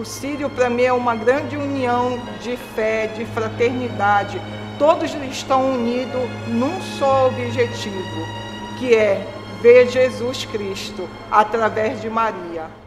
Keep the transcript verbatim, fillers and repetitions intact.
O Sírio, para mim, é uma grande união de fé, de fraternidade. Todos estão unidos num só objetivo, que é ver Jesus Cristo através de Maria.